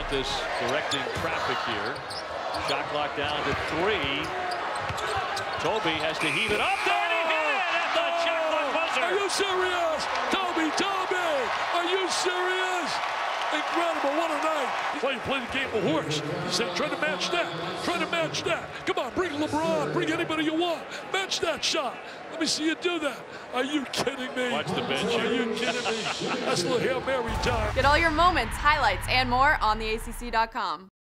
with this directing traffic here. Shot clock down to 3. Tobey has to heave it up there, and he hit it at the shot clock buzzer. Are you serious? Tobey! Are you serious? Incredible, what a night. Play the game of horse. He said, try to match that. Try to match that. Come on, bring LeBron. Bring anybody you want. Match that shot. Let me see you do that. Are you kidding me? Watch the bench. Are you kidding me? That's a little Hail Mary time. Get all your moments, highlights, and more on theacc.com.